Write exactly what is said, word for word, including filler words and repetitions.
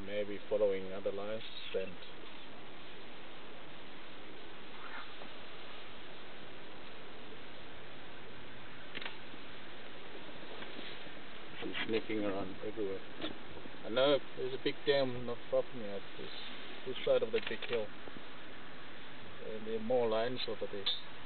maybe following other lines scent. She's sneaking around everywhere. I know there's a big dam not far from here, this, this side of the big hill. Uh, there are more lines over there.